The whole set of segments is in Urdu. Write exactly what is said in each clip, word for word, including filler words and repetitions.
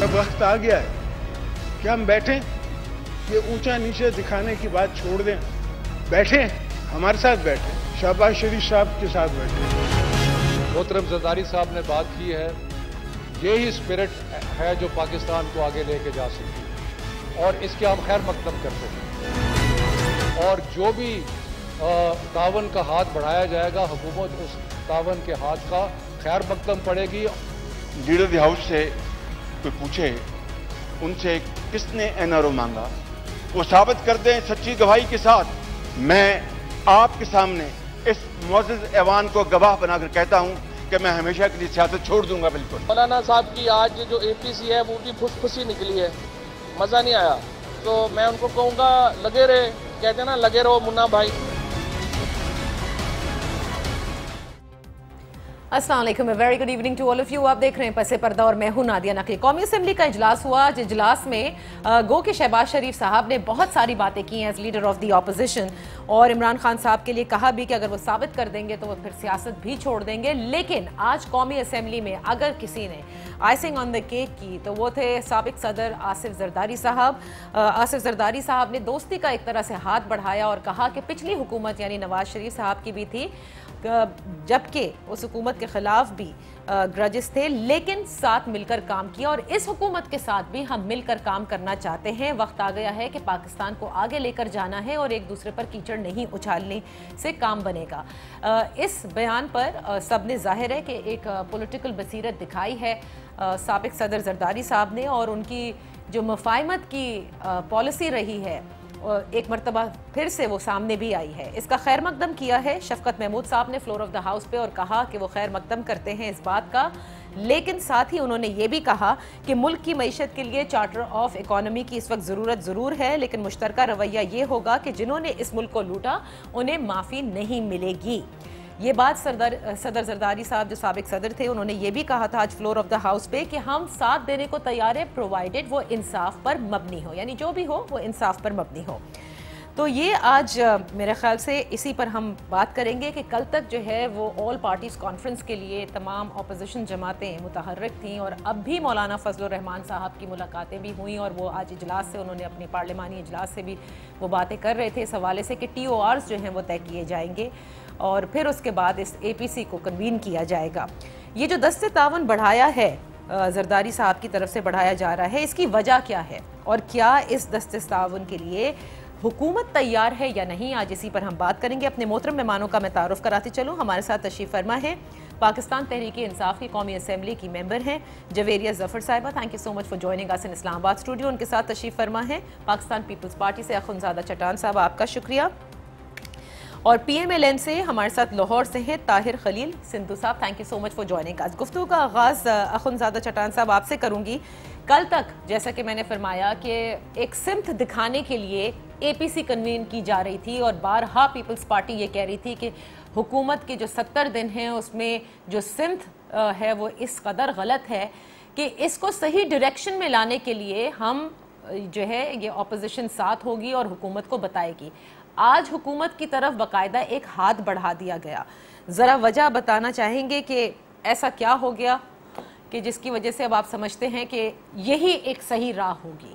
वक्त आ गया है कि हम बैठें, ये ऊंचा नीचे दिखाने की बात छोड़ दें, बैठें, हमारे साथ बैठें, शहबाज शरीफ साहब के साथ बैठें। मोहतरम जरदारी साहब ने बात की है, यही स्पिरिट है जो पाकिस्तान को आगे लेके जा सकती है और इसके हम खैर मकदम करते हैं। और जो भी तावन का हाथ बढ़ाया जाएगा, हुकूमत उस तावन के हाथ का खैर मकदम पड़ेगी। लीडर द हाउस से कोई पूछे उनसे किसने एन आर ओ मांगा, वो साबित कर दें सच्ची गवाही के साथ। मैं आपके सामने इस मुअज़्ज़ज़ ऐवान को गवाह बनाकर कहता हूं कि मैं हमेशा के लिए सियासत छोड़ दूंगा। बिल्कुल मौलाना साहब की आज जो ए पी सी है वो भी फुसफुसी निकली है, मज़ा नहीं आया। तो मैं उनको कहूँगा लगे रहे, कहते हैं ना लगे रहो मुन्ना भाई। अस्सलाम वालेकुम, very good evening to all of you. आप देख रहे हैं पसे पर्दा और मैं हूं नादिया नकवी। कौमी असेंबली का इजलास हुआ। आज इजलास में गो के शहबाज शरीफ साहब ने बहुत सारी बातें की हैं as leader of the opposition, और इमरान खान साहब के लिए कहा भी कि अगर वो साबित कर देंगे तो वो फिर सियासत भी छोड़ देंगे। लेकिन आज कौमी असेंबली में अगर किसी ने आइसिंग ऑन द केक की तो वो थे साबिक सदर आसिफ जरदारी साहब। आसिफ जरदारी साहब ने दोस्ती का एक तरह से हाथ बढ़ाया और कहा कि पिछली हुकूमत यानी नवाज शरीफ साहब की भी थी, जबकि उस हुकूमत के खिलाफ भी ग्रजेस थे, लेकिन साथ मिलकर काम किया और इस हुकूमत के साथ भी हम मिलकर काम करना चाहते हैं। वक्त आ गया है कि पाकिस्तान को आगे लेकर जाना है और एक दूसरे पर कीचड़ नहीं उछालने से काम बनेगा। इस बयान पर सब ने जाहिर है कि एक पॉलिटिकल बसीरत दिखाई है साबिक सदर जरदारी साहब ने, और उनकी जो मुफाहमत की पॉलिसी रही है एक मरतबा फिर से वो सामने भी आई है। इसका खैर मकदम किया है शफकत महमूद साहब ने फ्लोर ऑफ द हाउस पे, और कहा कि वो खैर मकदम करते हैं इस बात का। लेकिन साथ ही उन्होंने ये भी कहा कि मुल्क की मईशत के लिए चार्टर ऑफ इकोनॉमी की इस वक्त ज़रूरत ज़रूर है, लेकिन मुश्तरका रवैया ये होगा कि जिन्होंने इस मुल्क को लूटा उन्हें माफ़ी नहीं मिलेगी। ये बात सरदार सदर जरदारी साहब जो साबिक सदर थे उन्होंने ये भी कहा था आज फ्लोर ऑफ द हाउस पे कि हम साथ देने को तैयार है प्रोवाइडेड वो इंसाफ पर मबनी हो, यानी जो भी हो वो इंसाफ पर मबनी हो। तो ये आज मेरे ख्याल से इसी पर हम बात करेंगे कि कल तक जो है वो ऑल पार्टीज़ कॉन्फ्रेंस के लिए तमाम अपोजिशन जमातें मुतहर्रिक थीं, और अब भी मौलाना फजल रहमान साहब की मुलाकातें भी हुई, और वो आज इजलास से उन्होंने अपनी पार्लिमानी इजलास से भी वो बातें कर रहे थे इस हवाले से कि टी ओ आर्स जो हैं वो तय किए जाएंगे और फिर उसके बाद इस ए पी सी को कन्वीन किया जाएगा। ये जो दस्ते तावन बढ़ाया है जरदारी साहब की तरफ से बढ़ाया जा रहा है, इसकी वजह क्या है और क्या इस दस्ते तावन के लिए हुकूमत तैयार है या नहीं, आज इसी पर हम बात करेंगे। अपने मोहतरम मेहमानों का मैं तारुफ कराती चलूँ। हमारे साथ तशरीफ़ फरमा है पाकिस्तान तहरीक इंसाफ की कौमी असेंबली की मेंबर हैं जवेरिया जफर साहिबा, thank you so much for joining us in Islamabad studio. उनके साथ तशरीफ़ फरमा है पाकिस्तान पीपल्स पार्टी से अखुनज़ादा चट्टान साहब, आपका शुक्रिया। और पी एम एल एन से हमारे साथ लाहौर से हैं ताहिर खलील सिंधु साहब, thank you so much for joining us. गुफ्तगू का आगाज़ अखुनज़ादा चट्टान साहब आपसे करूँगी। कल तक जैसा कि मैंने फरमाया कि एक सिमत दिखाने के लिए ए पी सी कन्वीन की जा रही थी, और बारहा पीपल्स पार्टी ये कह रही थी कि हुकूमत के जो सत्तर दिन हैं उसमें जो सिमत है वो इस कदर गलत है कि इसको सही डायरेक्शन में लाने के लिए हम जो है ये अपोजिशन साथ होगी और हुकूमत को बताएगी। आज हुकूमत की तरफ बाकायदा एक हाथ बढ़ा दिया गया, ज़रा वजह बताना चाहेंगे कि ऐसा क्या हो गया कि जिसकी वजह से अब आप समझते हैं कि यही एक सही राह होगी?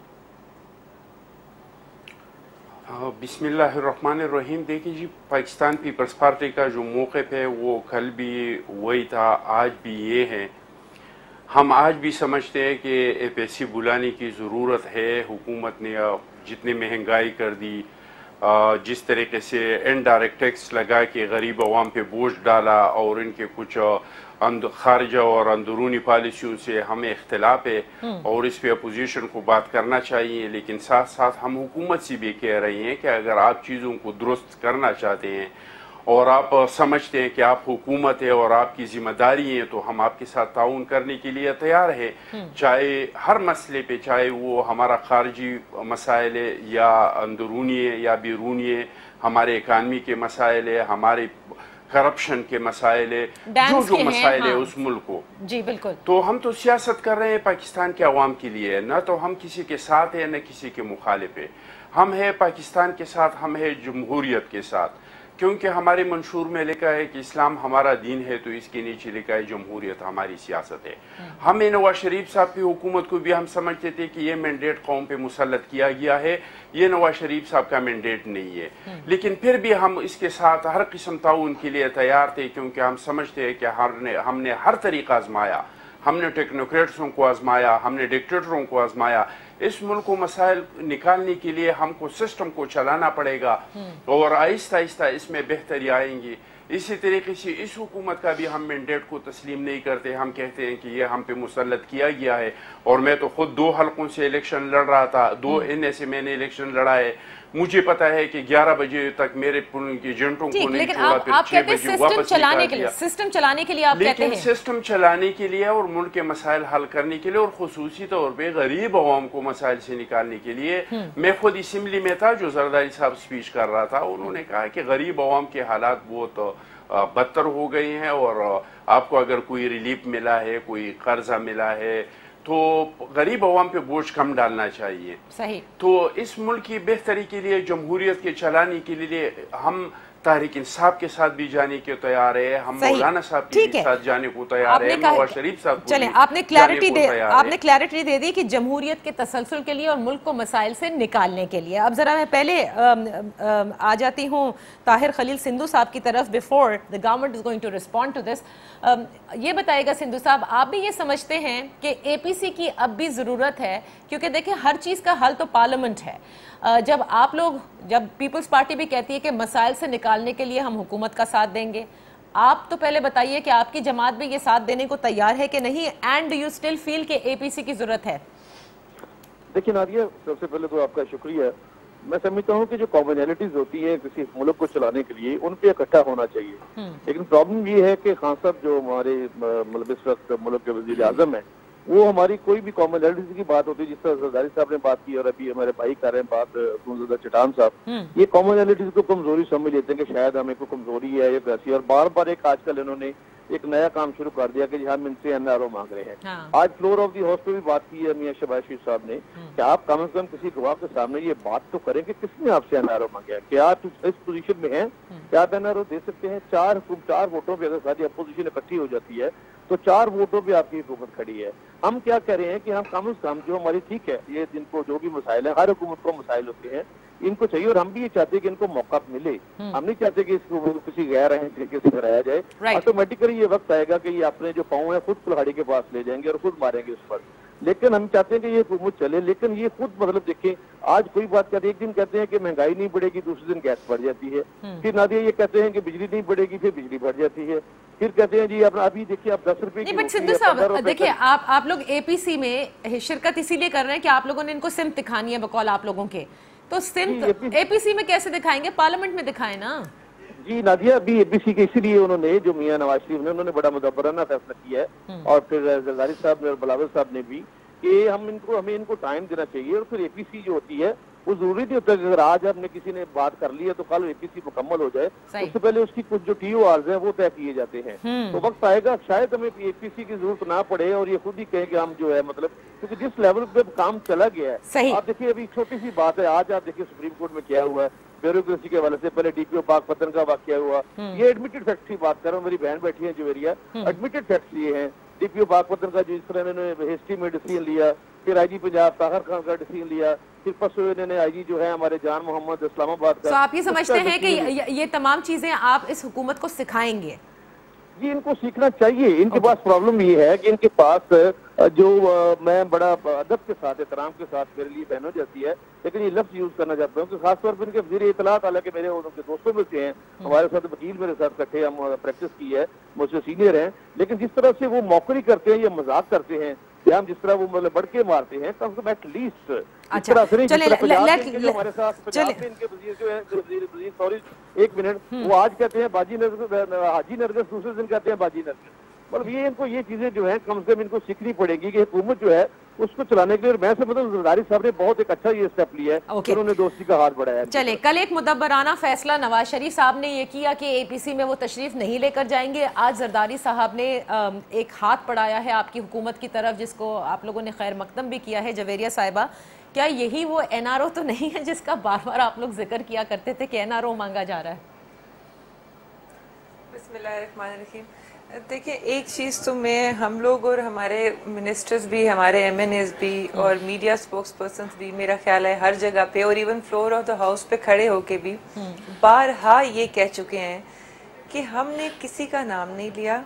बिस्मिल्लाहिर्रहमानिर्रहीम। देखिए जी, पाकिस्तान पीपल्स पार्टी का जो मौक़िफ़ है वो कल भी वही था, आज भी ये है। हम आज भी समझते हैं कि ए पी सी बुलाने की ज़रूरत है। हुकूमत ने जितनी महंगाई कर दी, जिस तरीके से इनडायरेक्ट टैक्स लगा के गरीब अवाम पे बोझ डाला, और इनके कुछ खारजा और अंदरूनी पॉलिसियों से हमें इख्तिलाफ है और इस पे अपोजिशन को बात करना चाहिए। लेकिन साथ साथ हम हुकूमत से भी कह रहे हैं कि अगर आप चीज़ों को दुरुस्त करना चाहते हैं और आप समझते हैं कि आप हुकूमत है और आपकी जिम्मेदारी है, तो हम आपके साथ ताउन करने के लिए तैयार है, चाहे हर मसले पे, चाहे वो हमारा खारजी मसाइल है या अंदरूनी है या बैरूनी है, हमारे इकानमी के मसाइल है, हमारे करप्शन के मसाइल है, जो जो मसाइल है उस मुल्क को। जी बिल्कुल। तो हम तो सियासत कर रहे हैं पाकिस्तान के अवाम के लिए, न तो हम किसी के साथ है न किसी के मुखालिफ है। हम है पाकिस्तान के साथ, हम है जमहूरियत के साथ। کیونکہ ہمارے منشور میں لکھا ہے کہ اسلام ہمارا دین ہے تو اس کے نیچے لکھا ہے جمہوریت ہماری سیاست ہے. ہمیں نواز شریف صاحب کی حکومت کو بھی ہم سمجھتے تھے کہ یہ مینڈیٹ قوم پہ مسلط کیا گیا ہے, یہ نواز شریف صاحب کا مینڈیٹ نہیں ہے, لیکن پھر بھی ہم اس کے ساتھ ہر قسم تعاون کے لیے تیار تھے, کیونکہ ہم سمجھتے ہیں کہ ہر نے ہم نے ہر طریقہ آزمایا, ہم نے ٹیکنوکریٹسوں کو آزمایا, ہم نے ڈکٹیٹروں کو آزمایا. اس ملک کو مسائل نکالنے کے لیے ہم کو سسٹم کو چلانا پڑے گا اور آہستہ آہستہ اس میں بہتری آئیں گی. اسی طریقے سے اس حکومت کا بھی ہم مینڈیٹ کو تسلیم نہیں کرتے, ہم کہتے ہیں کہ یہ ہم پہ مسلط کیا گیا ہے. اور میں تو خود دو حلقوں سے الیکشن لڑ رہا تھا, دو این اے سے میں نے الیکشن لڑا ہے. مجھے پتا ہے کہ گیارہ بجے تک میرے ایجنٹوں کو نہیں چھوڑا, پھر چھ بجے واپس نکال دیا. سسٹم چلانے کے لیے آپ کہتے ہیں, لیکن سسٹم چلانے کے لیے اور ملک کے مسائل حل کرنے کے لیے اور خصوصی طور پہ غریب عوام کو مسائل سے نکالنے کے لیے. میں خود اسمبلی میں تھا جو زرداری صاحب سپیچ کر رہا تھا, انہوں نے کہا کہ غریب عوام کے حالات بہت بدتر ہو گئے ہیں اور آپ کو اگر کوئی ریلیف ملا ہے, کوئی قرضہ ملا ہے تو غریب عوام پہ بوجھ کم ڈالنا چاہیے. صحیح. تو اس ملک کی بہتری کے لیے, جمہوریت کے چلانے کے لیے ہم تحریک انصاف کے ساتھ بھی جانے کے تیار ہے, ہم مولانا صاحب کے ساتھ جانے کو تیار ہے, نواز شریف صاحب کو چلیں آپ نے کلیئرٹی دے آپ نے کلیئرٹی دے دی کہ جمہوریت کے تسلسل کے لیے اور ملک کو مسائل سے نکالنے کے لیے. اب ذرا میں پہلے آ جاتی ہوں طاہر خلیل سندھو صاحب کی طرف. Before the government is going to respond to this, یہ بتائے گا سندھو صاحب, آپ بھی یہ سمجھتے ہیں کہ اے پی سی کی اب بھی ضرورت ہے, کیونکہ دیکھیں ہر چیز کا حل تو پارلیمنٹ ہے. جب آپ لوگ, جب پیپلز پارٹی بھی کہتی ہے کہ مسائل سے نکالنے کے لیے ہم حکومت کا ساتھ دیں گے, آپ تو پہلے بتائیے کہ آپ کی جماعت بھی یہ ساتھ دینے کو تیار ہے کہ نہیں, and do you still feel کہ اے پی سی کی ضرورت ہے؟ دیکھیں نادیہ, سب سے پہلے تو آپ کا شکریہ. میں سمجھتا ہوں کہ جو کامنالٹیز ہوتی ہیں کسی ملک کو چلانے کے لیے, ان پہ اکٹھا ہونا چاہیے. لیکن پرابلم یہ ہے کہ خان صاحب جو ہمارے مطلب اس وقت ملک کے وزیر اعظم ہیں, وہ ہماری کوئی بھی کامنالٹیز کی بات ہوتی ہے, جس طرح زرداری صاحب نے بات کی اور ابھی ہمارے بھائی کر رہے ہیں بات زدہ چٹان صاحب, یہ کامنالٹیز کو کمزوری سمجھ لیتے ہیں کہ شاید ہمیں کوئی کمزوری ہے یا ویسی, اور بار بار ایک آج کل انہوں نے ایک نیا کام شروع کر دیا کہ ہم ان سے این آر او مانگ رہے ہیں. آج فلور آف دی ہاؤس پہ بھی بات کی ہے میاں شہباز شریف صاحب نے کہ آپ کم از کم کسی گواہ کے سامنے یہ بات تو کریں کہ کس نے آپ سے این آر او مانگا ہے, کیا آپ اس پوزیشن میں ہیں, کیا آپ این آر او دے سکتے ہیں؟ چار چار ووٹوں پہ اگر ساری اپوزیشن اکٹھی ہو جاتی ہے تو چار ووٹوں پہ آپ کی حکومت کھڑی ہے. ہم کیا کہہ رہے ہیں کہ ہم کم از کم جو ہماری, ٹھیک ہے یہ جن کو جو بھی مسائل ہیں, ہر حکومت کو مسائل ہوتے ہیں, ان کو چاہیے, اور ہم بھی یہ چاہتے ہیں کہ ان کو موقع ملے. ہم نہیں چاہتے کہ اس کو کسی غیر اہم طریقے سے کرایا جائے. آٹومیٹیکلی یہ وقت آئے گا کہ یہ اپنے جو پاؤں ہیں خود کلہاڑی کے پاس لے جائیں گے اور خود ماریں گے اس پر. لیکن ہم چاہتے ہیں کہ یہ حکومت چلے, لیکن یہ خود مطلب دیکھیں, آج کوئی بات کرتے ایک دن کہتے ہیں کہ مہنگائی نہیں بڑھے گی, دوسرے دن گیس بڑھ جاتی ہے. پھر نادیہ یہ کہتے ہیں کہ بجلی نہیں بڑھے گی, پھر بجلی بڑھ جاتی ہے. پھر کہتے ہیں جی اپنا ابھی دیکھیے آپ دس روپے نہیں. بٹ سندھو صاحب دیکھیے, آپ آپ لوگ اے پی سی میں شرکت اسی لیے کر رہے ہیں کہ آپ لوگوں نے ان کو سمت دکھانی ہے بقول آپ لوگوں کے, تو سمت اے پی سی میں کیسے دکھائیں گے؟ پارلیمنٹ میں دکھائیں نا. جی نادیہ, ابھی اے پی سی کے اسی لیے انہوں نے, جو میاں نواز شریف نے, انہوں نے بڑا مدبرانہ فیصلہ کیا ہے, اور پھر زرداری صاحب نے اور بلاول صاحب نے بھی, کہ ہم ان کو ہمیں ان کو ٹائم دینا چاہیے. اور پھر اے پی سی جو ہوتی ہے وہ ضروری نہیں ہوتا کہ اگر آج ہم نے کسی نے بات کر لی ہے تو کل اے پی سی مکمل ہو جائے. اس سے پہلے اس کی کچھ جو ٹی او آرز ہیں وہ طے کیے جاتے ہیں. تو وقت آئے گا شاید ہمیں اے پی سی کی ضرورت نہ پڑے اور یہ خود ہی کہیں کہ ہم جو ہے مطلب, کیونکہ جس لیول پہ کام چلا گیا ہے. آپ دیکھیے ابھی چھوٹی سی بات ہے, آج آپ دیکھیے سپریم کورٹ میں کیا ہوا ہے بیوروکریسی کے حوالے سے. پہلے ڈی پی او پاک پتن کا واقعہ ہوا, یہ ایڈمیٹڈ فیکٹس کی بات کر رہا ہوں, میری بہن بیٹھی ہے جویریہ, ایڈمیٹڈ فیکٹس یہ ہیں. ڈی پی او پاک پتن کا جو اس طرح انہوں نے ہسٹری میں ڈیسیژن لیا, پھر آئی جی پنجاب طاہر خان کا ڈیسیژن لیا, پھر پرسوں انہوں نے آئی جی جو ہے ہمارے جان محمد اسلام آباد کا. تو آپ یہ سمجھتے ہیں کہ یہ تمام چیزیں آپ اس حکومت کو سکھائیں گے؟ جی ان کو سیکھنا چاہیے. ان کے پاس پرابلم یہ ہے کہ ان کے پاس جو میں بڑا ادب کے ساتھ, احترام کے ساتھ میرے لیے بہن ہو جاتی ہے, لیکن یہ لفظ یوز کرنا چاہتا ہوں کہ خاص طور پر ان کے وزیر اطلاعات, حالانکہ میرے ان کے دوستوں میں سے ہیں, ہمارے ساتھ وکیل میرے ساتھ کٹھے ہم پریکٹس کی ہے, مجھ سے سینئر ہیں, لیکن جس طرح سے وہ موقری کرتے ہیں یا مذاق کرتے ہیں, یا ہم جس طرح وہ مطلب بڑھ کے مارتے ہیں, کم سے کم ایٹ لیسٹ اس طرح سے نہیں. جو ہمارے ساتھ پنجاب میں ان کے وزیر جو ہے وزیر سوری ایک منٹ, وہ آج کہتے ہیں باجی نرگس, حاجی نرگس, دوسرے دن کہتے ہیں باجی نرگس. مطلب یہ ان کو یہ چیزیں جو ہیں کم سے کم ان کو سیکھنی پڑے گی کہ حکومت جو ہے اس کو چلانے کے لیے. اور میں سے مطلب زرداری صاحب نے بہت ایک اچھا یہ اسٹیپ لیا ہے, انہوں نے دوستی کا ہاتھ بڑھایا ہے. چلے, کل ایک مدبرانہ فیصلہ نواز شریف صاحب نے یہ کیا کہ اے پی سی میں وہ تشریف نہیں لے کر جائیں گے. آج زرداری صاحب نے ایک ہاتھ بڑھایا ہے آپ کی حکومت کی طرف, جس کو آپ لوگوں نے خیر مقدم بھی کیا ہے. جویریہ صاحبہ, کیا یہی وہ این آر او تو نہیں ہے جس کا بار بار آپ لوگ ذکر کیا کرتے تھے کہ این آر او مانگا جا رہا ہے؟ بسم اللہ الرحمن الرحیم. دیکھیں ایک چیز تو میں ہم لوگ اور ہمارے منسٹرز بھی, ہمارے ایم این ایز بھی اور میڈیا سپوکس پرسنز بھی, میرا خیال ہے ہر جگہ پہ اور even floor of the house پہ کھڑے ہو کے بھی بارہا یہ کہہ چکے ہیں کہ ہم نے کسی کا نام نہیں لیا,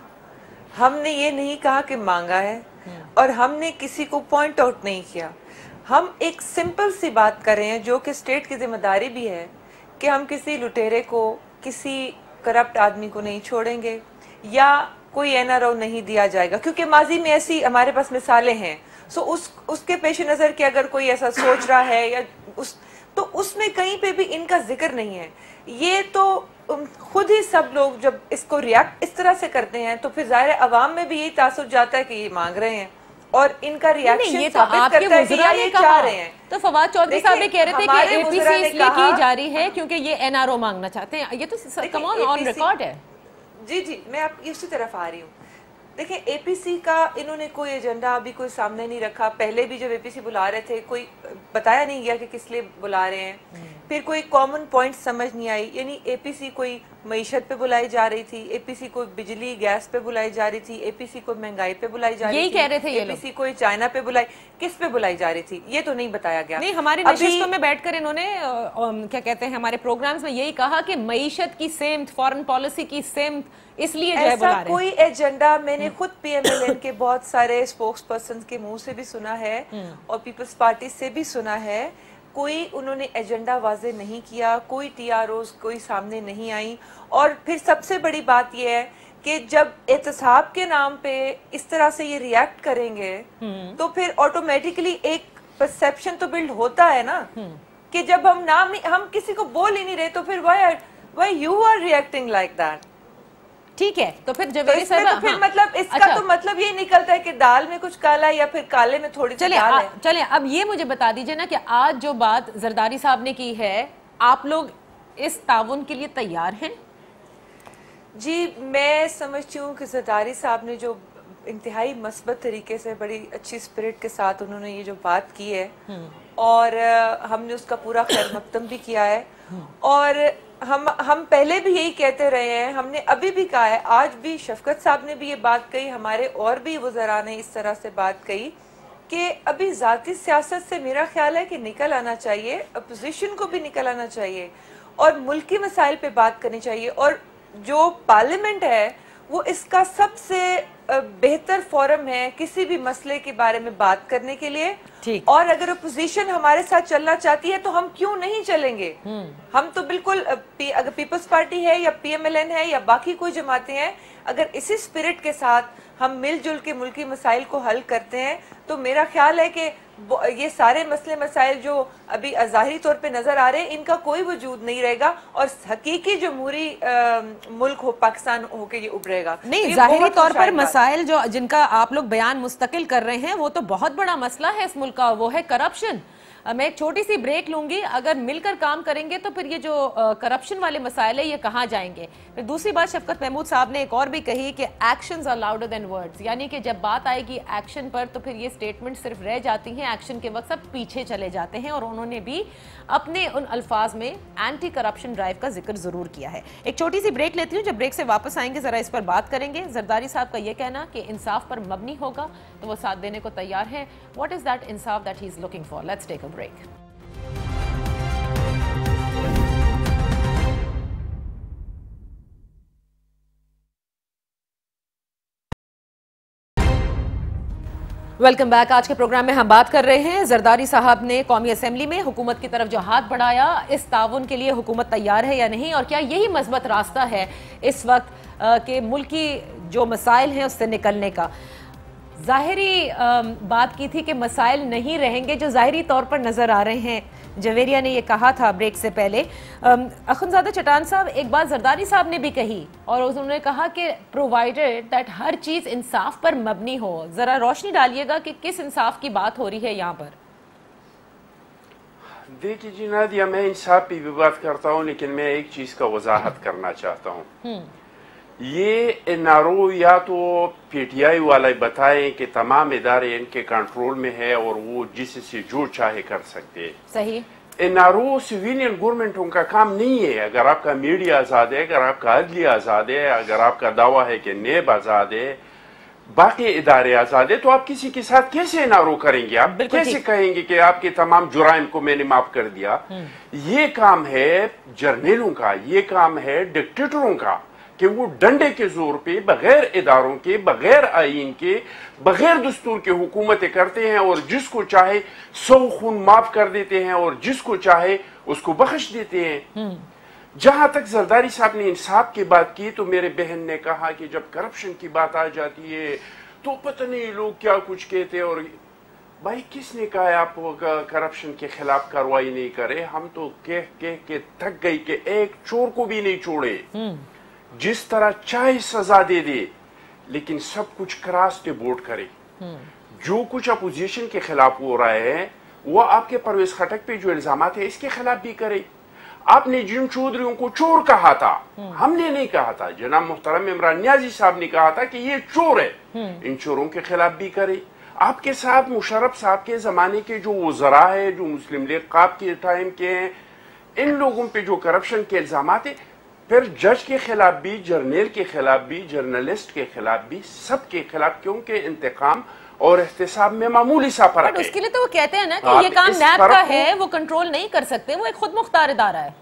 ہم نے یہ نہیں کہا کہ مانگا ہے, اور ہم نے کسی کو پوائنٹ آؤٹ نہیں کیا. ہم ایک سمپل سی بات کر رہے ہیں جو کہ اسٹیٹ کی ذمہ داری بھی ہے کہ ہم کسی لٹیرے کو, کسی کرپٹ آدمی کو نہیں چھوڑیں گے یا کوئی این آر او نہیں دیا جائے گا, کیونکہ ماضی میں ایسی ہمارے پاس مثالیں ہیں. سو اس اس کے پیش نظر کہ اگر کوئی ایسا سوچ رہا ہے یا اس تو اس میں کہیں پہ بھی ان کا ذکر نہیں ہے. یہ تو خود ہی سب لوگ جب اس کو ریاکٹ اس طرح سے کرتے ہیں تو پھر ظاہر عوام میں بھی یہی تاثر جاتا ہے کہ یہ مانگ رہے ہیں, اور ان کا ریاکشن ثابت کرتا ہے کہ یہ چاہ رہے ہیں. تو فواد چودھری صاحب کہہ رہے تھے کہ اے پی سی اس لیے کی جا رہی ہے کیونکہ یہ این آر او مانگنا چاہتے ہیں. یہ تو کم آن آن ریکارڈ ہے. جی جی میں آپ اسی طرف آ رہی ہوں. دیکھیں اے پی سی کا انہوں نے کوئی ایجنڈا ابھی کوئی سامنے نہیں رکھا. پہلے بھی جب اے پی سی بلا رہے تھے کوئی بتایا نہیں گیا کہ کس لیے بلا رہے ہیں. پھر کوئی کامن پوائنٹ سمجھ نہیں آئی. یعنی اے پی سی کوئی معیشت پہ بلائی جا رہی تھی, اے پی سی کوئی بجلی گیس پہ بلائی جا رہی تھی, اے پی سی کوئی مہنگائی پہ بلائی جا رہی تھی, یہی کہہ رہے تھے اے پی سی کوئی چائنا پہ بلائی, کس پہ بلائی جا رہی تھی یہ تو نہیں بتایا گیا. نہیں, ہماری نشستوں میں بیٹھ کر انہوں نے کیا کہتے ہیں ہمارے پروگرامز میں یہی کہا کہ معیشت کی سمت, فارن پالیسی کی سمت اس لیے جو ہے بلا رہے ہیں. ایسا کوئی ایجنڈا میں نے خود پی ایم ایل این کے بہت سارے اسپوکس پرسنز کے منہ سے بھی سنا ہے اور پیپلز پارٹی سے بھی سنا ہے. کوئی انہوں نے ایجنڈا واضح نہیں کیا, کوئی ٹی آر اوز کوئی سامنے نہیں آئی. اور پھر سب سے بڑی بات یہ ہے کہ جب احتساب کے نام پہ اس طرح سے یہ ریاکٹ کریں گے تو پھر آٹومیٹکلی ایک پرسیپشن تو بلڈ ہوتا ہے نا کہ جب ہم نام ہم کسی کو بول ہی نہیں رہے تو پھر why why you are reacting like that. ٹھیک ہے, تو پھر جویری صاحب پھر مطلب اس کا تو مطلب یہ نکلتا ہے کہ دال میں کچھ کالا یا پھر کالے میں تھوڑی سی دال ہے. چلیں اب یہ مجھے بتا دیجئے نا کہ آج جو بات زرداری صاحب نے کی ہے, آپ لوگ اس تعاون کے لیے تیار ہیں؟ جی میں سمجھتی ہوں کہ زرداری صاحب نے جو انتہائی مثبت طریقے سے بڑی اچھی اسپرٹ کے ساتھ انہوں نے یہ جو بات کی ہے اور ہم نے اس کا پورا خیر مقدم بھی کیا ہے. اور ہم ہم پہلے بھی یہی کہتے رہے ہیں, ہم نے ابھی بھی کہا ہے, آج بھی شفقت صاحب نے بھی یہ بات کہی, ہمارے اور بھی وزراء نے اس طرح سے بات کہی کہ ابھی ذاتی سیاست سے میرا خیال ہے کہ نکل آنا چاہیے, اپوزیشن کو بھی نکل آنا چاہیے اور ملکی مسائل پہ بات کرنی چاہیے. اور جو پارلیمنٹ ہے وہ اس کا سب سے بہتر فورم ہے کسی بھی مسئلے کے بارے میں بات کرنے کے لیے. اور اگر اپوزیشن ہمارے ساتھ چلنا چاہتی ہے تو ہم کیوں نہیں چلیں گے. ہم تو بالکل اگر پیپلز پارٹی ہے یا پی ایم ایل این ہے یا باقی کوئی جماعتیں ہیں, اگر اسی اسپرٹ کے ساتھ ہم مل جل کے ملکی مسائل کو حل کرتے ہیں تو میرا خیال ہے کہ یہ سارے مسئلے مسائل جو ابھی ظاہری طور پہ نظر آ رہے ہیں ان کا کوئی وجود نہیں رہے گا اور حقیقی جمہوری ملک ہو پاکستان ہو کے یہ ابھرے گا. نہیں, ظاہری طور پر مسائل جو جن کا آپ لوگ بیان مستقل کر رہے ہیں وہ تو بہت بڑا مسئلہ ہے اس ملک کا, وہ ہے کرپشن. میں ایک چھوٹی سی بریک لوں گی, اگر مل کر کام کریں گے تو پھر یہ جو کرپشن والے مسائل ہیں یہ کہاں جائیں گے. پھر دوسری بات شفقت محمود صاحب نے ایک اور بھی کہی کہ actions are louder than words, یعنی کہ جب بات آئے گی ایکشن پر تو پھر یہ سٹیٹمنٹ صرف رہ جاتی ہیں, ایکشن کے وقت سب پیچھے چلے جاتے ہیں. اور انہوں نے بھی اپنے ان الفاظ میں اینٹی کرپشن ڈرائیو کا ذکر ضرور کیا ہے. ایک چھوٹی سی بریک لیتی ہوں, جب بریک سے واپس آئیں گے ذرا اس پر بات کریں گے. زرداری صاحب کا یہ کہنا کہ انصاف پر مبنی ہوگا تو وہ ساتھ دینے کو تیار ہیں. واٹ از دیٹ انصاف that he is looking for? Let's take a break. Welcome back. آج کے پروگرام میں ہم بات کر رہے ہیں زرداری صاحب نے قومی اسمبلی میں حکومت کی طرف جو ہاتھ بڑھایا, اس تعاون کے لیے حکومت تیار ہے یا نہیں, اور کیا یہی مثبت راستہ ہے اس وقت کہ ملکی جو مسائل ہیں اس سے نکلنے کا. ظاہری بات کی تھی کہ مسائل نہیں رہیں گے جو ظاہری طور پر نظر آ رہے ہیں. جویریہ نے یہ کہا تھا بریک سے پہلے. اخنزادہ چٹان صاحب, ایک بات زرداری صاحب نے بھی کہی اور انہوں نے کہا کہ پرووائڈڈ دیٹ ہر چیز انصاف پر مبنی ہو. ذرا روشنی ڈالیے گا کہ کس انصاف کی بات ہو رہی ہے یہاں پر. دیکھیے جی نادیہ, میں انصاف پہ بھی بات کرتا ہوں لیکن میں ایک چیز کا وضاحت کرنا چاہتا ہوں. یہ این آر او یا تو پی ٹی آئی والے بتائیں کہ تمام ادارے ان کے کنٹرول میں ہے اور وہ جس سے جو چاہے کر سکتے. صحیح. एन आर ओ सिविलियन गवर्नमेंटों का काम नहीं है। अगर आपका मीडिया आज़ाद है, अगर आपका अदलिया आज़ाद है, अगर आपका दावा है कि नेब आज़ाद है, बाकी इदारे आज़ाद है, तो आप किसी के साथ कैसे एन आर ओ करेंगे? आप कैसे कहेंगे कि आपके तमाम जुराइम को मैंने माफ कर दिया? ये काम है जर्नलों का, ये काम है डिक्टेटरों का कि वो डंडे के जोर पे बगैर इदारों के, बगैर आईन के, बगैर दस्तूर के हुकूमतें करते हैं और जिसको चाहे सौ खून माफ कर देते हैं और जिसको चाहे उसको बख्श देते हैं। जहां तक जरदारी साहब ने इंसाफ की बात की तो मेरे बहन ने कहा कि जब करप्शन की बात आ जाती है तो पता नहीं लोग क्या कुछ कहते हैं। और भाई किसने कहा है आप करप्शन के खिलाफ कार्रवाई नहीं करे? हम तो कह कह के थक गई कि एक चोर को भी नहीं छोड़े, जिस तरह चाहे सजा दे दे, लेकिन सब कुछ क्रॉस द बोर्ड करे। जो कुछ अपोजिशन के खिलाफ हो रहा है वो आपके परवेज खटक पे जो इल्जामात है इसके खिलाफ भी करे। आपने जिन चौधरियों को चोर कहा था, हमने नहीं कहा था, जनाब मुहतरम इमरान नियाजी साहब ने कहा था कि ये चोर है, इन चोरों के खिलाफ भी करे। आपके साथ मुशर्रफ साहब के जमाने के जो वज़रा है, जो मुस्लिम लीग काब के टाइम के हैं, इन लोगों पे जो करप्शन के इल्जामात है, फिर जज के खिलाफ भी, जर्नल के खिलाफ भी, जर्नलिस्ट के खिलाफ भी, सबके खिलाफ, क्योंकि इंतकाम और एहतसाब में मामूली सा फर्क है। उसके लिए तो वो कहते हैं ना कि ये काम नैब का है, वो कंट्रोल नहीं कर सकते, वो एक खुद मुख्तार इदारा है।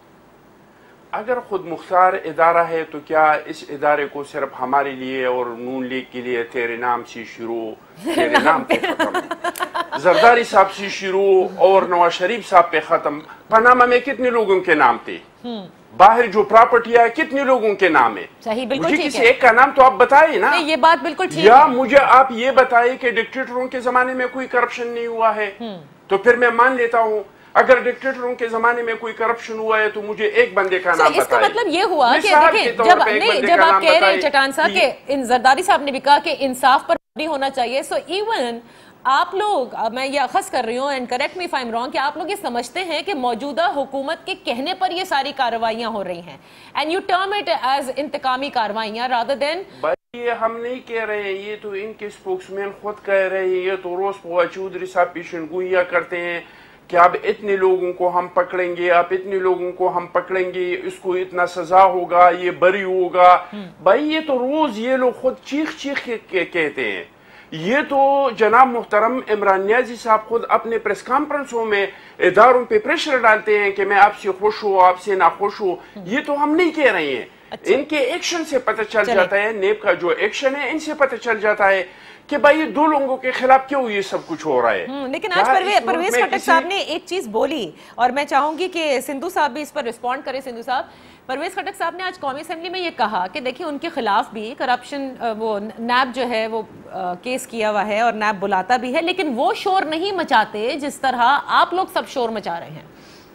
अगर खुद मुख्तार इदारा है तो क्या इस इदारे को सिर्फ हमारे लिए और नून लीग के लिए तेरे नाम से शुरू, तेरे नाम पे खत्म, जरदारी साहब से शुरू और नवाज शरीफ साहब पे खत्म? पनामा में कितने लोगों के नाम थे? बाहर जो प्रॉपर्टियां है कितने लोगों के नाम है? सही, बिल्कुल मुझे किसी एक का नाम तो आप बताइए ना। ये बात बिल्कुल ठीक या है। मुझे आप ये बताइए कि डिक्टेटरों के जमाने में कोई करप्शन नहीं हुआ है, तो फिर मैं मान लेता हूँ। अगर डिक्टेटरों के जमाने में कोई करप्शन हुआ है तो मुझे एक बंदे का नाम बताइए। इसका मतलब ये हुआ कि देखिए, जब नहीं जब आप कह रहे हैं चटान साहब के इन जरदारी साहब ने भी कहा कि इंसाफ पर भी होना चाहिए, सो इवन आप लोग, मैं ये अखज़ कर रही हूँ and correct me if I am wrong, कि आप लोग ये समझते हैं कि मौजूदा हुकूमत के कहने पर ये सारी कार्रवाइयां हो रही हैं and you term it as इंतकामी कार्रवाइयां रादर देन। ये हम नहीं कह रहे हैं, ये तो इनके स्पोक्समैन खुद कह रहे हैं। ये तो रोज फवाद चौधरी साहब पेशनगोइयां करते हैं कि अब इतने लोगों को हम पकड़ेंगे, आप इतने लोगों को हम पकड़ेंगे, इसको इतना सजा होगा, ये बरी होगा। भाई ये तो रोज ये लोग खुद चीख चीख के कहते हैं। ये तो जनाब मुहतरम इमरान नियाजी साहब खुद अपने प्रेस कॉन्फ्रेंसों में इदारों पे प्रेशर डालते हैं कि मैं आपसे खुश हूँ, आपसे नाखुश हूँ। ये तो हम नहीं कह रहे हैं। अच्छा। इनके एक्शन से पता चल जाता है, नेब का जो एक्शन है इनसे पता चल जाता है कि भाई दो लोगों के खिलाफ क्यों ये सब कुछ हो रहा है। लेकिन आज परवे, परवेज खटक साहब ने एक चीज बोली और मैं चाहूंगी कि सिंधु साहब भी इस पर रिस्पॉन्ड करें। सिंधु साहब, परवेज खटक साहब ने आज कौमी असेंबली में ये कहा कि देखिए उनके खिलाफ भी करप्शन, वो नैब जो है वो आ, केस किया हुआ है और नैब बुलाता भी है, लेकिन वो शोर नहीं मचाते जिस तरह आप लोग सब शोर मचा रहे हैं।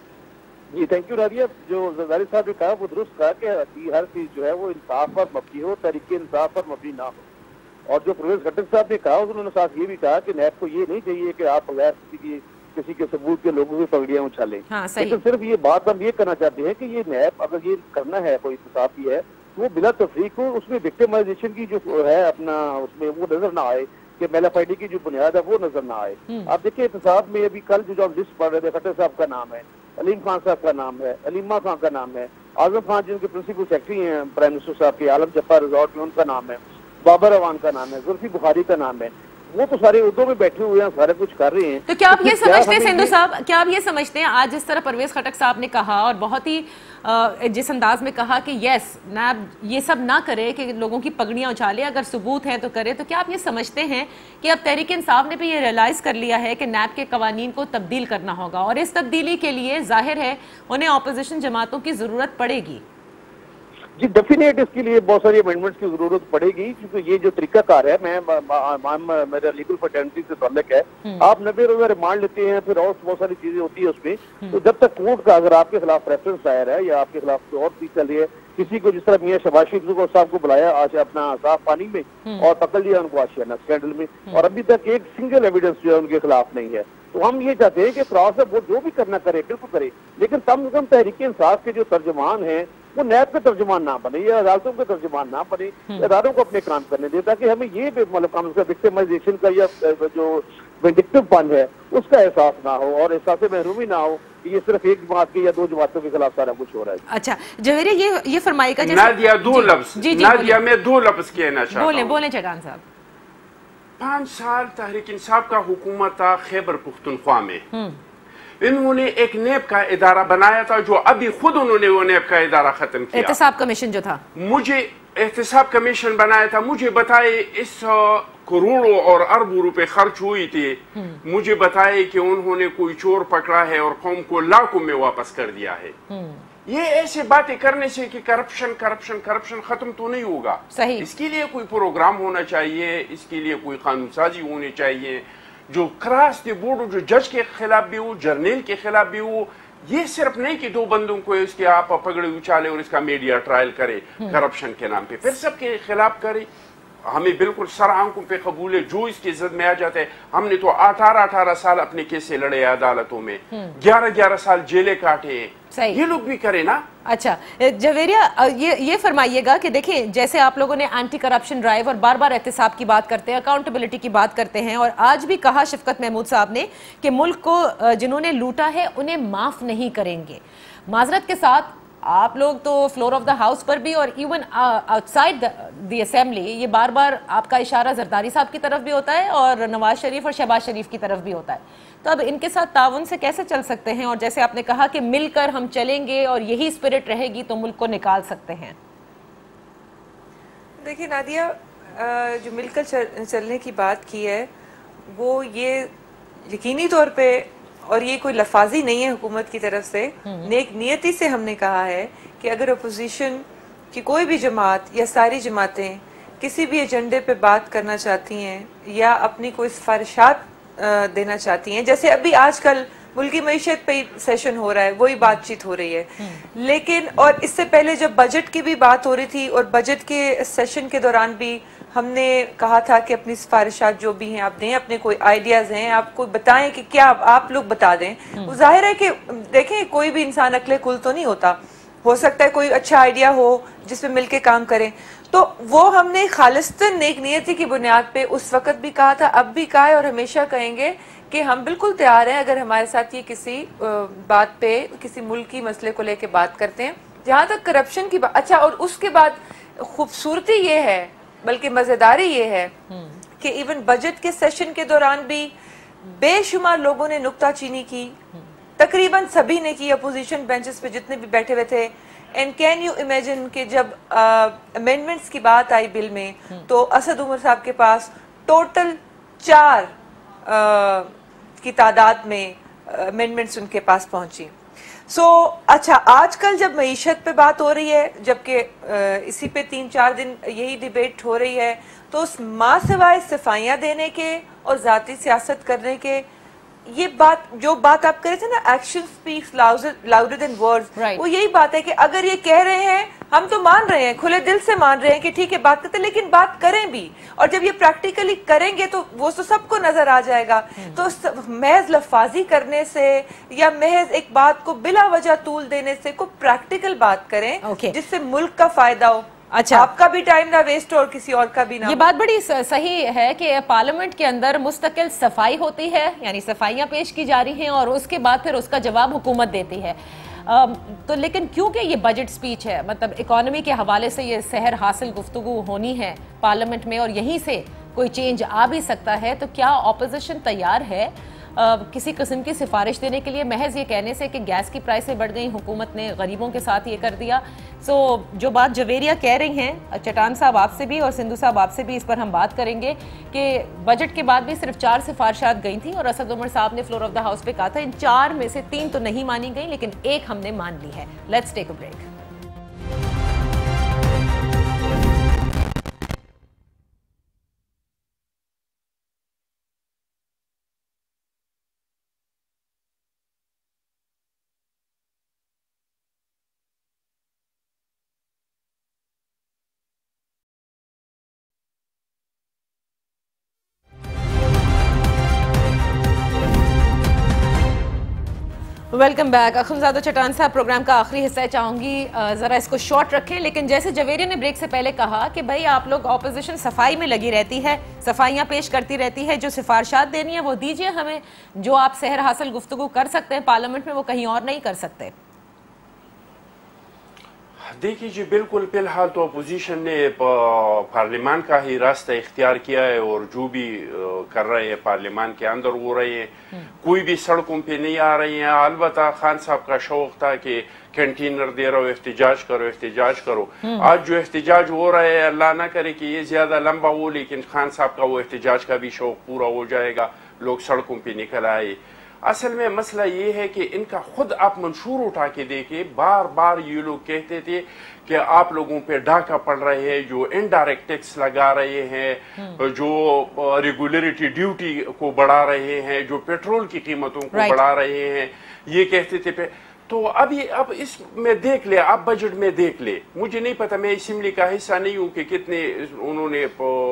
जी थैंक यू राबिया। जो जरदारी साहब ने कहा वो दुरुस्त कहा कि हर चीज जो है वो इंसाफ पर मबनी हो, तरीके इंसाफ पर मबनी ना हो। और जो परवेज खटक साहब ने कहा उन्होंने साथ ये भी कहा कि नैब को ये नहीं चाहिए कि आप बगैर किसी की किसी के सबूत के लोगों की पगड़ियां उछालें। हाँ, सही। लेकिन सिर्फ ये बात हम ये करना चाहते हैं कि ये नैब अगर ये करना है कोई इंसाफी है तो वो बिला तफरीक हो, उसमें विक्टिमाइजेशन की जो है अपना उसमें वो नजर ना आए कि मेलाफाइडी की जो बुनियाद है वो नजर ना आए। आप देखिए एहतसाब में अभी कल जो हम लिस्ट पढ़ रहे थे, खट्टर साहब का नाम है, अलीम खान साहब का नाम है, अलीमा खान का नाम है, आजम खान जिनके प्रिंसिपल सेक्रेटरी हैं प्राइम मिनिस्टर साहब के, आलम जफ्फार रिजॉर्ट में उनका नाम है, बाबर अवान का नाम है, जुल्फी बुखारी का नाम है। वो तो सारे उर्दू में बैठे हुए हैं, सारे कुछ कर रहे हैं। तो क्या आप ये समझते हैं सिंधु साहब, क्या आप ये समझते हैं आज जिस तरह परवेज खटक साहब ने कहा और बहुत ही जिस अंदाज में कहा कि यस नैब ये सब ना करे कि लोगों की पगड़ियां उछाले, अगर सबूत है तो करे, तो क्या आप ये समझते हैं कि अब तहरीक इंसाफ ने भी ये रियलाइज कर लिया है कि नैब के कवानीन को तब्दील करना होगा और इस तब्दीली के लिए जाहिर है उन्हें अपोजिशन जमातों की जरूरत पड़ेगी? जी डेफिनेट इसके लिए बहुत सारी अमेंडमेंट्स की जरूरत पड़ेगी, क्योंकि ये जो तरीकाकार है, मैं मेरा लीगल फर्टेनिटी से ताल्लुक है, आप नब्बे रोजा रिमांड लेते हैं, फिर और बहुत सारी चीजें होती है उसमें, तो जब तक कोर्ट का अगर आपके खिलाफ रेफरेंस दायर है या आपके खिलाफ कोई और चीज चल रही है, किसी को जिस तरह मियां शहबाज शरीफ साहब को बुलाया आज अपना साफ पानी में और पकड़ लिया उनको आशियाना स्कैंडल में, और अभी तक एक सिंगल एविडेंस जो है उनके खिलाफ नहीं है। तो हम ये चाहते हैं कि क्रॉस वो जो भी करना करे बिल्कुल करे, लेकिन कम से कम तहरीक इंसाफ के जो तर्जुमान हैं वो नैब के तर्जुमान ना बने या अदालतों के तर्जुमान ना बने, अदारों को अपने काम करने दे, ताकि हमें ये मतलब काम विक्टिमाइजेशन का या जो विंडिक्टिव पन है उसका एहसास ना हो और एहसास महरूमी ना हो کہ یہ صرف ایک جماعت کے یا دو جماعتوں کے خلاف سارا کچھ ہو رہا ہے. اچھا جویریہ یہ یہ فرمائے گا نادیہ دو لفظ نادیہ میں دو لفظ کہنا چاہتا ہوں. بولیں بولیں چٹان صاحب. پانچ سال تحریک انصاف کا حکومت تھا خیبر پختونخوا میں. انہوں نے ایک نیب کا ادارہ بنایا تھا جو ابھی خود انہوں نے وہ نیب کا ادارہ ختم کیا. احتساب کمیشن جو تھا, مجھے احتساب کمیشن بنایا تھا. مجھے بتائے اس کروڑوں اور اربوں روپے خرچ ہوئی تھی. مجھے بتائے کہ انہوں نے کوئی چور پکڑا ہے اور قوم کو لاکھوں میں واپس کر دیا ہے. یہ ایسے باتیں کرنے سے کہ کرپشن کرپشن کرپشن ختم تو نہیں ہوگا. اس کے لیے کوئی پروگرام ہونا چاہیے, اس کے لیے کوئی قانون سازی ہونی چاہیے جو کراس دی بورڈ, جو جج کے خلاف بھی ہو, جرنیل کے خلاف بھی ہو. یہ صرف نہیں کہ دو بندوں کو اس کے آپ پگڑے اچھالے اور اس کا میڈیا ٹرائل کرے کرپشن کے نام پہ, پھر سب کے خلاف کرے. ہمیں بالکل سر آنکھوں پہ قبول ہے جو اس کی زد میں آ جاتے ہیں. ہم نے تو اٹھارہ اٹھارہ سال اپنے کیسے لڑے عدالتوں میں, گیارہ گیارہ سال جیلیں کاٹے. یہ لوگ بھی کرے نا. اچھا جویریہ یہ یہ فرمائیے گا کہ دیکھیں جیسے آپ لوگوں نے اینٹی کرپشن ڈرائیو اور بار بار احتساب کی بات کرتے ہیں, اکاؤنٹیبلٹی کی بات کرتے ہیں, اور آج بھی کہا شفقت محمود صاحب نے کہ ملک کو جنہوں نے لوٹا ہے انہیں معاف نہیں کریں گے. معذرت کے ساتھ آپ لوگ تو فلور آف دا ہاؤس پر بھی اور even outside the assembly یہ بار بار آپ کا اشارہ زرداری صاحب کی طرف بھی ہوتا ہے اور نواز شریف اور شہباز شریف کی طرف بھی ہوتا ہے. تو اب ان کے ساتھ تعاون سے کیسے چل سکتے ہیں, اور جیسے آپ نے کہا کہ مل کر ہم چلیں گے اور یہی اسپرٹ رہے گی تو ملک کو نکال سکتے ہیں. دیکھیں نادیہ, جو مل کر چلنے کی بات کی ہے وہ یہ یقینی طور پہ, اور یہ کوئی لفاظی نہیں ہے حکومت کی طرف سے, نیک نیتی سے ہم نے کہا ہے کہ اگر اپوزیشن کی کوئی بھی جماعت یا ساری جماعتیں کسی بھی ایجنڈے پہ بات کرنا چاہتی ہیں یا اپنی کوئی سفارشات دینا چاہتی ہیں, جیسے ابھی آج کل ملکی معیشت پہ سیشن ہو رہا ہے, وہی بات چیت ہو رہی ہے. لیکن اور اس سے پہلے جب بجٹ کی بھی بات ہو رہی تھی اور بجٹ کے سیشن کے دوران بھی ہم نے کہا تھا کہ اپنی سفارشات جو بھی ہیں آپ دیں, اپنے کوئی آئیڈیاز ہیں آپ کو بتائیں کہ کیا آپ لوگ بتا دیں. وہ ظاہر ہے کہ دیکھیں کوئی بھی انسان عقل کل تو نہیں ہوتا, ہو سکتا ہے کوئی اچھا آئیڈیا ہو جس میں مل کے کام کریں. تو وہ ہم نے خالصتاً نیک نیتی کی بنیاد پہ اس وقت بھی کہا تھا, اب بھی کہا ہے اور ہمیشہ کہیں گے کہ ہم بالکل تیار ہیں اگر ہمارے ساتھ یہ کسی بات پہ کسی ملکی مسئلے کو لے کے بات کرتے ہیں. جہاں تک کرپشن کی بات, اچھا اور اس کے بعد خوبصورتی یہ ہے بلکہ مزیداری یہ ہے کہ ایون بجٹ کے سیشن کے دوران بھی بے شمار لوگوں نے نکتہ چینی کی, تقریباً سبھی نے کی, اپوزیشن بینچز پہ جتنے بھی بیٹھے ہوئے تھے. اینڈ کین یو امیجن کہ جب امینڈمنٹس کی بات آئی بل میں تو اسد عمر صاحب کے پاس ٹوٹل چار کی تعداد میں امینڈمنٹس ان کے پاس پہنچی. سو اچھا آج کل جب معیشت پہ بات ہو رہی ہے, جبکہ اسی پہ تین چار دن یہی ڈیبیٹ ہو رہی ہے, تو اس ماں سوائے صفائیاں دینے کے اور ذاتی سیاست کرنے کے, یہ بات جو بات آپ کر رہے تھے نا, action speaks louder than words, وہ یہی بات ہے کہ اگر یہ کہہ رہے ہیں ہم تو مان رہے ہیں, کھلے دل سے مان رہے ہیں کہ ٹھیک ہے بات کرتے ہیں, لیکن بات کریں بھی, اور جب یہ پریکٹیکلی کریں گے تو وہ تو سب کو نظر آ جائے گا. تو محض لفاظی کرنے سے یا محض ایک بات کو بلا وجہ طول دینے سے کوئی پریکٹیکل بات کریں جس سے ملک کا فائدہ ہو. اچھا آپ کا بھی ٹائم نہ ویسٹ اور کسی اور کا بھی نہ. یہ بات بڑی صحیح ہے کہ پارلیمنٹ کے اندر مستقل صفائی ہوتی ہے, یعنی صفائیاں پیش کی جا رہی ہیں اور اس کے بعد پھر اس کا جواب حکومت دیتی ہے. تو لیکن کیونکہ یہ بجٹ سپیچ ہے, مطلب اکانومی کے حوالے سے یہ سحر حاصل گفتگو ہونی ہے پارلیمنٹ میں اور یہیں سے کوئی چینج آ بھی سکتا ہے, تو کیا اپوزیشن تیار ہے کسی قسم کی سفارش دینے کے لیے محض یہ کہنے سے کہ گیس کی پرائسیں بڑھ گئیں, حکومت نے غریبوں کے ساتھ یہ کر دیا. سو جو بات جویریہ کہہ رہی ہیں, چٹان صاحب آپ سے بھی اور سندھو صاحب آپ سے بھی اس پر ہم بات کریں گے کہ بجٹ کے بعد بھی صرف چار سفارشات گئی تھیں اور اسد عمر صاحب نے فلور آف دا ہاؤس پہ کہا تھا ان چار میں سے تین تو نہیں مانی گئی لیکن ایک ہم نے مان لی ہے. Let's take a break. Welcome back. Akhunzada Chattan صاحب, پروگرام کا آخری حصہ چاہوں گی ذرا اس کو شارٹ رکھیں, لیکن جیسے جویریہ نے بریک سے پہلے کہا کہ بھائی آپ لوگ اپوزیشن صفائی میں لگی رہتی ہے, صفائیاں پیش کرتی رہتی ہے, جو سفارشات دینی ہیں وہ دیجئے ہمیں, جو آپ سحر حاصل گفتگو کر سکتے ہیں پارلیمنٹ میں وہ کہیں اور نہیں کر سکتے. دیکھیے جی, بالکل فی الحال تو اپوزیشن نے پارلیمان کا ہی راستہ اختیار کیا ہے, اور جو بھی کر رہے ہیں پارلیمان کے اندر ہو رہے ہیں, کوئی بھی سڑکوں پہ نہیں آ رہی ہیں. البتہ خان صاحب کا شوق تھا کہ کنٹینر دے رہو, احتجاج کرو احتجاج کرو. آج جو احتجاج ہو رہا ہے, اللہ نہ کرے کہ یہ زیادہ لمبا ہو, لیکن خان صاحب کا وہ احتجاج کا بھی شوق پورا ہو جائے گا, لوگ سڑکوں پہ نکل آئے. اصل میں مسئلہ یہ ہے کہ ان کا خود آپ منشور اٹھا کے دیکھیں, بار بار یہ لوگ کہتے تھے کہ آپ لوگوں پہ ڈاکہ پڑ رہے ہیں, جو انڈائریکٹ ٹیکس لگا رہے ہیں, جو ریگولیرٹی ڈیوٹی کو بڑھا رہے ہیں, جو پیٹرول کی قیمتوں کو بڑھا رہے ہیں, یہ کہتے تھے. تو اب یہ اب اس میں دیکھ لے, آپ بجٹ میں دیکھ لے, مجھے نہیں پتا, میں اسمبلی کا حصہ نہیں ہوں کہ کتنے انہوں نے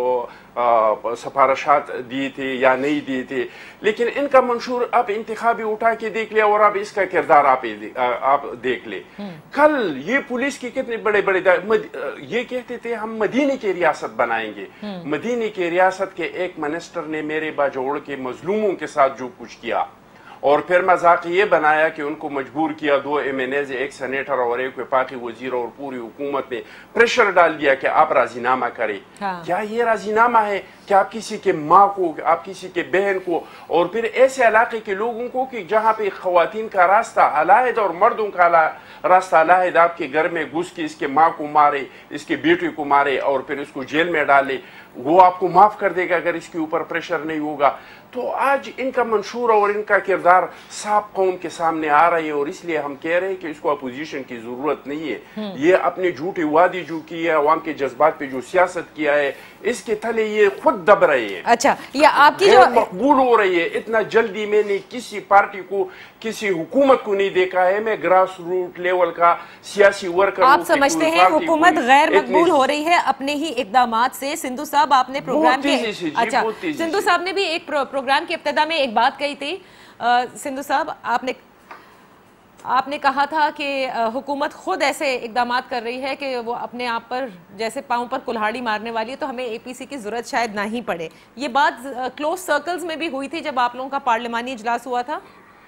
سفارشات دیے تھے یا نہیں دیے تھے, لیکن ان کا منشور آپ انتخابی اٹھا کے دیکھ لے, اور اب اس کا کردار آپ آپ دیکھ لے. کل یہ پولیس کی کتنے بڑے بڑے یہ کہتے تھے ہم مدینے کی ریاست بنائیں گے. مدینے کی ریاست کے ایک منسٹر نے میرے باجوڑ کے مظلوموں کے ساتھ جو کچھ کیا, اور پھر مذاق یہ بنایا کہ ان کو مجبور کیا, دو ایم این ایز, ایک سینیٹر اور ایک وفاقی وزیر, اور پوری حکومت نے پریشر ڈال دیا کہ آپ راضی نامہ کریں. کیا یہ راضی نامہ ہے کہ آپ کسی کے ماں کو, آپ کسی کے بہن کو, اور پھر ایسے علاقے کے لوگوں کو کہ جہاں پہ خواتین کا راستہ علیحدہ اور مردوں کا راستہ علیحدہ, آپ کے گھر میں گھس کے اس کے ماں کو مارے, اس کے بیٹے کو مارے, اور پھر اس کو جیل میں ڈالے, وہ آپ کو معاف کر دے گا اگر اس کے اوپر پریشر نہیں ہوگا. تو آج ان کا منشور اور ان کا کردار صاف قوم کے سامنے آ رہے ہیں, اور اس لیے ہم کہہ رہے ہیں کہ اس کو اپوزیشن کی ضرورت نہیں ہے. یہ اپنے جھوٹی وعدے جو کی ہے, عوام کے جذبات پہ جو سیاست کیا ہے, اس کے تھلے یہ خود دب رہے ہیں. اچھا, یہ آپ کی جو مقبول ہو رہی ہے. اتنا جلدی میں نے کسی پارٹی کو, کسی حکومت کو نہیں دیکھا ہے. میں گراس روٹ لیول کا سیاسی ورکر. آپ سمجھتے ہیں حکومت غیر مقبول ہو رہی ہے اپنے ہی اقدامات سے؟ سندھو صاحب آپ نے پروگرام کے اچھا سندھو صاحب نے بھی ایک پروگرام کی ابتدا میں ایک بات کہی تھی. سندھو صاحب آپ نے آپ نے کہا تھا کہ حکومت خود ایسے اقدامات کر رہی ہے کہ وہ اپنے آپ پر جیسے پاؤں پر کلہاڑی مارنے والی ہے, تو ہمیں اے پی سی کی ضرورت شاید نہ ہی پڑے. یہ بات کلوز سرکلز میں بھی ہوئی تھی جب آپ لوگوں کا پارلیمانی اجلاس ہوا تھا.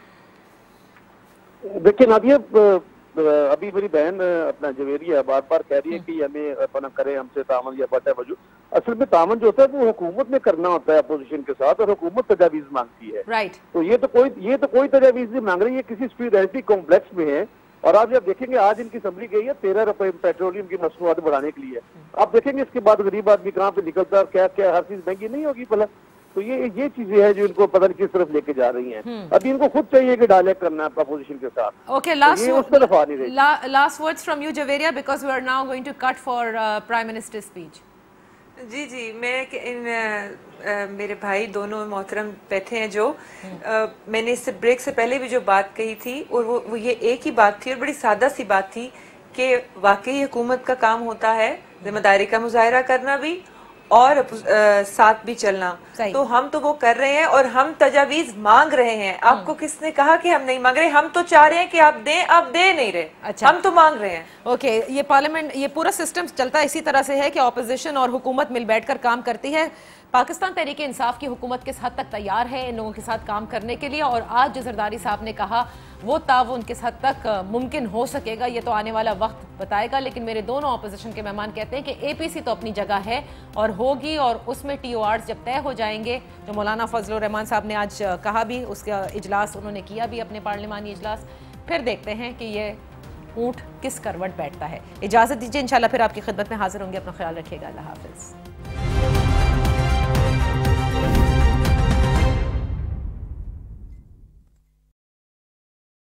دیکھیں نادیہ, ابھی میری بہن اپنا جویریہ بار بار کہہ رہی ہے کہ ہمیں اپنا کریں ہم سے تعاون یا بٹ ہے وجود. اصل میں تعاون جو ہوتا ہے وہ حکومت میں کرنا ہوتا ہے اپوزیشن کے ساتھ, اور حکومت تجاویز مانگتی ہے. رائٹ. تو یہ تو کوئی یہ تو کوئی تجاویز نہیں مانگ رہی ہے, کسی اسپیڈ کمپلیکس میں ہے. اور آپ جب دیکھیں گے آج ان کی اسمبلی گئی ہے تیرہ روپے پیٹرولیم کی مصنوعات بڑھانے کے لیے. آپ دیکھیں گے اس کے بعد غریب آدمی کہاں پہ نکلتا ہے, کیا کیا ہر چیز مہنگی نہیں ہوگی بھلا. تو یہ یہ چیزیں ہیں جو ان کو پتہ نہیں کس طرف لے کے جا رہی ہیں. ابھی ان کو خود چاہیے کہ ڈائلیکٹ کرنا ہے اپوزیشن کے ساتھ. Okay, last last words from you Javeria, because we are now going to cut for prime minister speech. جی جی میں میرے بھائی دونوں محترم بیٹھے ہیں, جو میں نے اس سے بریک سے پہلے بھی جو بات کہی تھی, اور وہ یہ ایک ہی بات تھی اور بڑی سادہ سی بات تھی کہ واقعی حکومت کا کام ہوتا ہے ذمہ داری کا مظاہرہ کرنا بھی اور ساتھ بھی چلنا. تو ہم تو وہ کر رہے ہیں, اور ہم تجاویز مانگ رہے ہیں. آپ کو کس نے کہا کہ ہم نہیں مانگ رہے؟ ہم تو چاہ رہے ہیں کہ آپ دیں, آپ دے نہیں رہے. ہم تو مانگ رہے ہیں. اوکے, یہ پارلیمنٹ, یہ پورا سسٹم چلتا اسی طرح سے ہے کہ اپوزیشن اور حکومت مل بیٹھ کر کام کرتی ہے. پاکستان تحریک انصاف کی حکومت کس حد تک تیار ہے ان لوگوں کے ساتھ کام کرنے کے لیے, اور آج جو زرداری صاحب نے کہا وہ تعاون کس حد تک ممکن ہو سکے گا, یہ تو آنے والا وقت بتائے گا. لیکن میرے دونوں اپوزیشن کے مہمان کہتے ہیں کہ اے پی سی تو اپنی جگہ ہے اور ہوگی, اور اس میں ٹی او آرز جب طے ہو جائیں گے, جو مولانا فضل الرحمان صاحب نے آج کہا بھی, اس کا اجلاس انہوں نے کیا بھی اپنے پارلیمانی اجلاس, پھر دیکھتے ہیں کہ یہ اونٹ کس کروٹ بیٹھتا ہے. اجازت دیجیے, انشاءاللہ پھر آپ کی خدمت میں حاضر ہوں گے. اپنا خیال رکھیے گا. اللہ حافظ.